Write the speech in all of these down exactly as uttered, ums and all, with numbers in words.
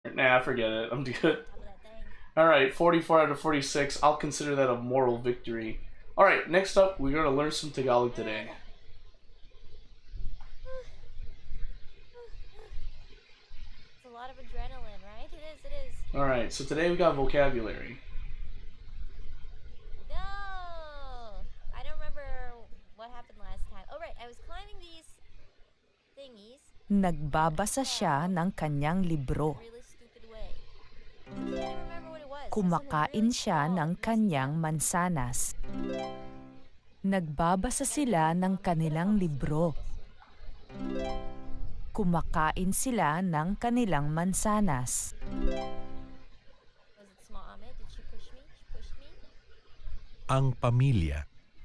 Nah, forget it. I'm good. Alright, forty-four out of forty-six. I'll consider that a moral victory. Alright, next up, we're gonna learn some Tagalog today. It's a lot of adrenaline, right? It is, it is. Alright, so today we got vocabulary. No! I don't remember what happened last time. Oh, right. I was climbing these thingies. Nagbabasa siya ng kanyang libro. Really stupid way. I can't remember what it was. Kumakain siya ng kanyang mansanas. Nagbabasa sila ng kanilang libro. Kumakain sila ng kanilang mansanas. Was it small Ahmed? Did she push me? She pushed me? Ang pamilya.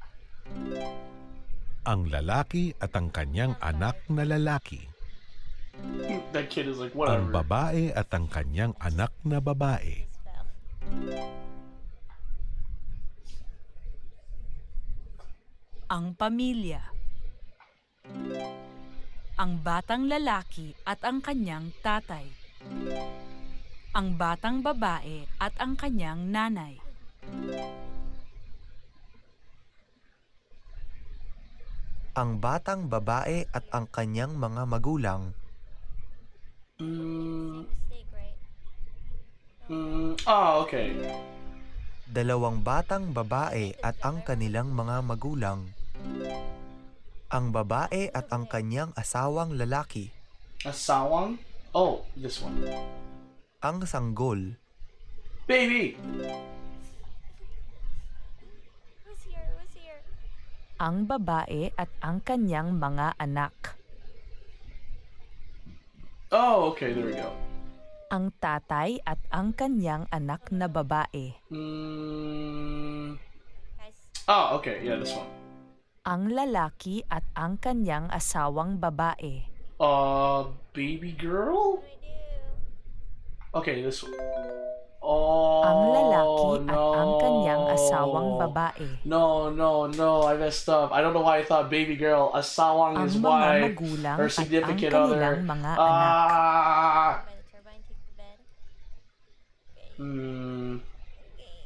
Ang lalaki at ang kanyang anak na lalaki. That kid is like, Ang whatever. babae at ang kanyang anak na babae. This fell. Ang pamilya. Ang batang lalaki at ang kanyang tatay. Ang batang babae at ang kanyang nanay. Ang batang babae at ang kanyang mga magulang. Mm, Mistake, right? mm, oh, okay. Dalawang batang babae at ang kanilang mga magulang. Ang babae at ang kanyang asawang lalaki. Asawang? Oh, this one. Ang sanggol. Baby! Who's here? Who's here? Ang babae at ang kanyang mga anak. Oh, okay, there we go. Ang tatay at ang kanyang anak na babae. Mm, Guys, oh, okay, yeah, this one. Ang lalaki at ang kanyang asawang babae. Uh, baby girl? what do I do? Okay, this one. Oh, Ang lalaki at no. ang kanyang asawang babae. No, no, no, I messed up. I don't know why I thought baby girl. Asawang Ang is mga wife. magulang Her at ang significant kanilang other. mga anak. Ah! By the turbine, take the bed. Okay. Hmm. Okay.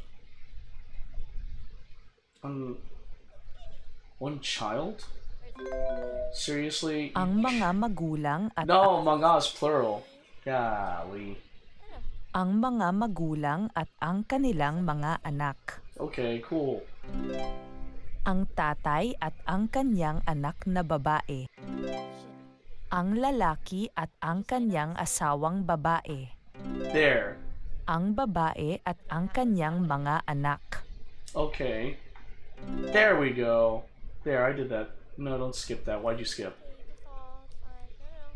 Um, one child? Where's it? Seriously? Ang mga magulang at No, mga is plural. Golly. ang mga magulang at ang kanilang mga anak. Okay, cool. Ang tatay at ang kanyang anak na babae. Ang lalaki at ang kanyang asawang babae. There. Ang babae at ang kanyang mga anak. Okay. There we go. There, I did that. No, don't skip that. Why'd you skip? It's all fine. No, no.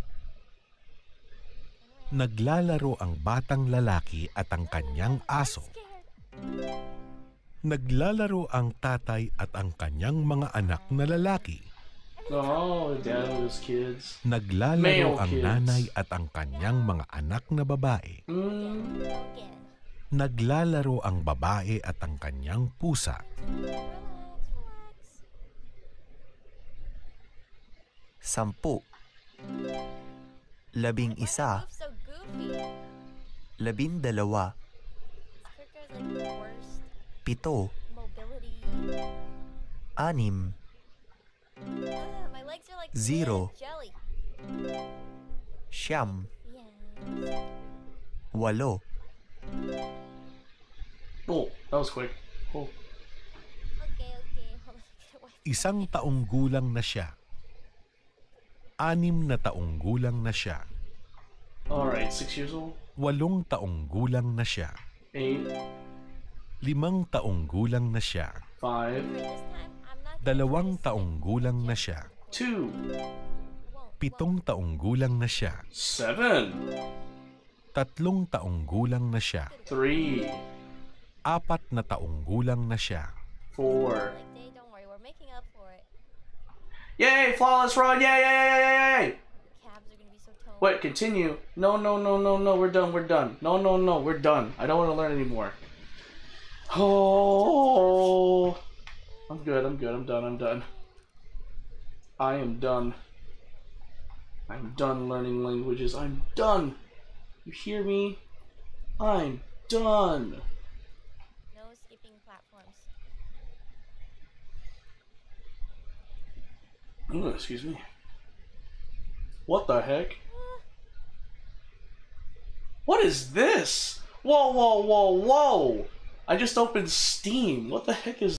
Naglalaro ang batang lalaki at ang kanyang aso. Scared. Naglalaro ang tatay at ang kanyang mga anak na lalaki. Oh, dad with his kids. Naglalaro Male ang kids. nanay at ang kanyang mga anak na babae. Mm. Again. Naglalaro ang babae at ang kanyang pusa. Relax, relax. Sampu. Labing Why isa. move so goofy? Labindalawa. This character is like the worst Pito. mobility. Anim. Ah, my legs are like Zero. jelly. Siyam. Yeah. Walo. Oh, that was quick. Oh. Okay, okay. Hold on. Get away. Isang taong gulang na siya. Anim na taong gulang na siya. Alright, six years old? Walong taong gulang na siya. Eight, Limang taong gulang na siya. five, Alright, this time I'm not gonna Dalawang try to taong skip. gulang na siya. two, Won't, Pitong taong gulang na siya. seven, Tatlong taong gulang na siya. three, Apat na taong gulang na siya. four. won't. Like day, don't worry, we're making up for it. Yay! Flawless run! Yay! Yay! Yay! Yay! Yay! Cabs are gonna be so toned. Wait, continue. No, no, no, no, no. We're done. We're done. No, no, no. We're done. I don't want to learn anymore. Oh, I'm good. I'm good. I'm done. I'm done. I am done. I'm done learning languages. I'm done. You hear me? I'm done. No skipping platforms. Oh, excuse me. What the heck? What is this? Whoa, whoa, whoa, whoa! I just opened Steam. What the heck is